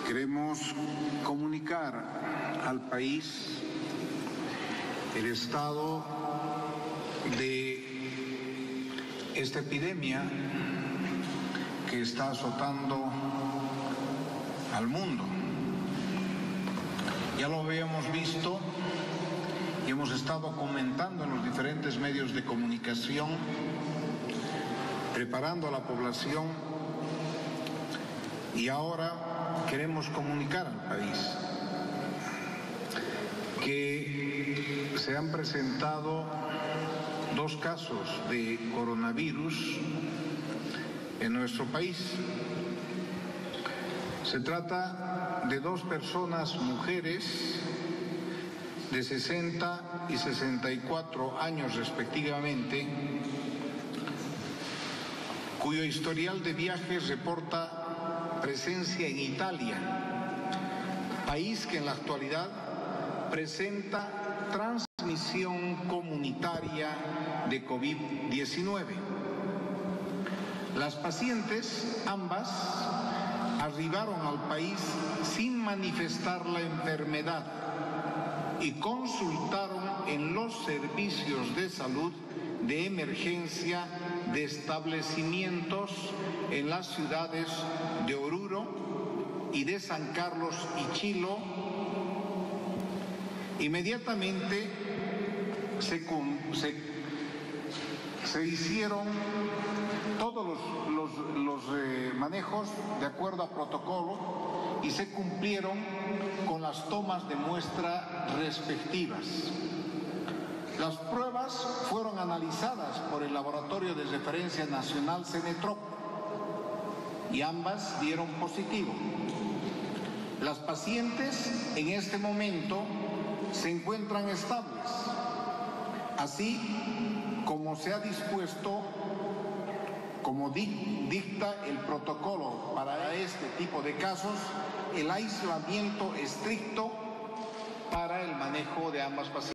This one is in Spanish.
Queremos comunicar al país el estado de esta epidemia que está azotando al mundo. Ya lo habíamos visto y hemos estado comentando en los diferentes medios de comunicación, preparando a la población, y ahora queremos comunicar al país que se han presentado 2 casos de coronavirus en nuestro país. Se trata de 2 personas, mujeres de 60 y 64 años respectivamente, cuyo historial de viajes reporta presencia en Italia, país que en la actualidad presenta transmisión comunitaria de COVID-19. Las pacientes, ambas, arribaron al país sin manifestar la enfermedad y consultaron en los servicios de salud de emergencia de establecimientos en las ciudades de Oruro y de San Carlos y Chilo. Inmediatamente se hicieron todos los manejos de acuerdo a protocolo y se cumplieron con las tomas de muestra respectivas. Las pruebas fueron analizadas por el Laboratorio de Referencia Nacional Cenetrop y ambas dieron positivo. Las pacientes en este momento se encuentran estables, así como se ha dispuesto, como dicta el protocolo para este tipo de casos, el aislamiento estricto para el manejo de ambas pacientes.